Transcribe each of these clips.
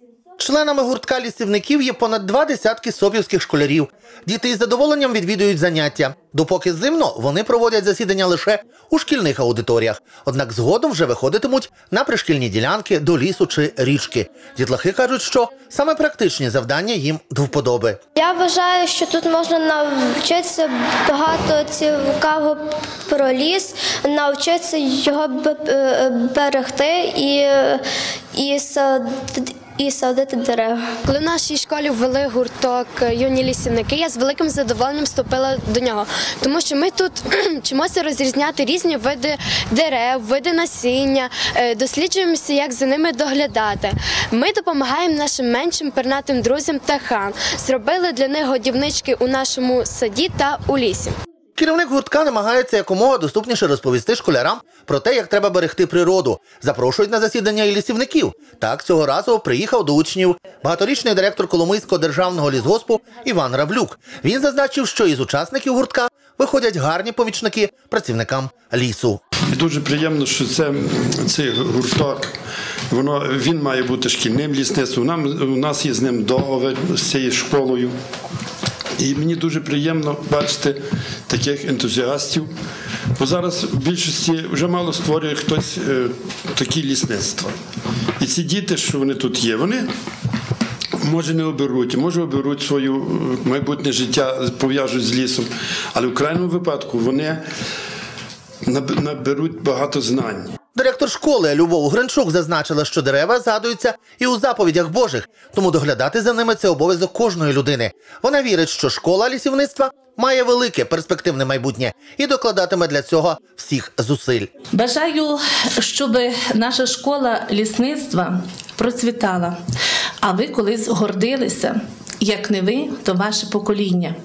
Членами гуртка лісівників є понад 2 десятки сопівських школярів. Діти із задоволенням відвідують заняття. Допоки зимно, вони проводять засідання лише у шкільних аудиторіях. Однак згодом вже виходитимуть на пришкільні ділянки, до лісу чи річки. Дітлахи кажуть, що саме практичні завдання їм до вподоби. Я вважаю, що тут можна навчитися багато цікавого про ліс, навчитися його берегти і садити дерева. Коли в нашій школі ввели гурток «Юні лісівники», я з великим задоволенням вступила до нього, тому що ми тут вчимося розрізняти різні види дерев, види насіння, досліджуємося, як за ними доглядати. Ми допомагаємо нашим меншим пернатим друзям птахам, зробили для них годівнички у нашому саді та у лісі. Керівник гуртка намагається якомога доступніше розповісти школярам про те, як треба берегти природу. Запрошують на засідання і лісівників. Так, цього разу приїхав до учнів багаторічний директор Коломийського державного лісгоспу Іван Равлюк. Він зазначив, що із учасників гуртка виходять гарні помічники працівникам лісу. І дуже приємно, що цей гурток, він має бути шкільним лісництвом. У нас є з ним договір, з цією школою. І мені дуже приємно бачити таких ентузіастів, бо зараз в більшості вже мало створює хтось такі лісництва. І ці діти, що вони тут є, вони може не оберуть, може оберуть своє майбутнє життя, пов'яжуть з лісом, але в крайньому випадку вони наберуть багато знань. Директор школи Любов Гринчук зазначила, що дерева згадуються і у заповідях Божих, тому доглядати за ними – це обов'язок кожної людини. Вона вірить, що школа лісівництва має велике перспективне майбутнє і докладатиме для цього всіх зусиль. Бажаю, щоб наша школа лісництва процвітала, а ви колись гордилися, як не ви, то ваше покоління.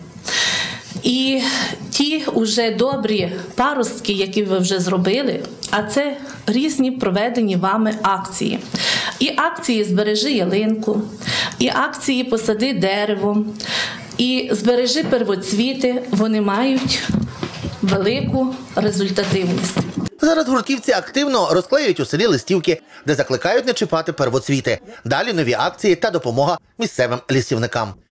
І ті уже добрі паростки, які ви вже зробили, а це різні проведені вами акції. І акції «Збережи ялинку», і акції «Посади дерево», і «Збережи первоцвіти», вони мають велику результативність. Зараз гуртківці активно розклеюють у селі листівки, де закликають не чіпати первоцвіти. Далі нові акції та допомога місцевим лісівникам.